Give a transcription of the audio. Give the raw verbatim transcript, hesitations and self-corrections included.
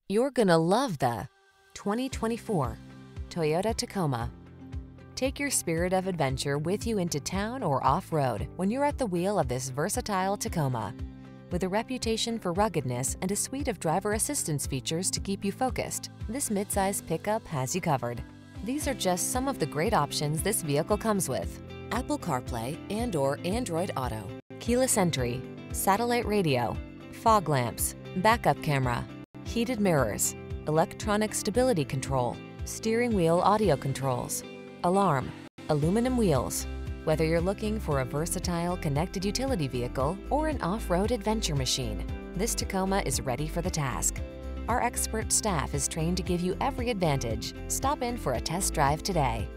You're gonna love the twenty twenty-four Toyota Tacoma. Take your spirit of adventure with you into town or off-road when you're at the wheel of this versatile Tacoma. With a reputation for ruggedness and a suite of driver assistance features to keep you focused, this midsize pickup has you covered. These are just some of the great options this vehicle comes with: Apple CarPlay and or Android Auto, keyless entry, satellite radio, fog lamps, backup camera, heated mirrors, electronic stability control, steering wheel audio controls, alarm, aluminum wheels. Whether you're looking for a versatile connected utility vehicle or an off-road adventure machine, this Tacoma is ready for the task. Our expert staff is trained to give you every advantage. Stop in for a test drive today.